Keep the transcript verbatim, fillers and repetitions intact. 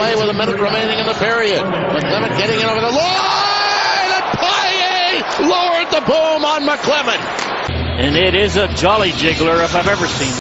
With a minute remaining in the period. McClement getting it over the line, and Paille lowered the boom on McClement. And it is a jolly jiggler if I've ever seen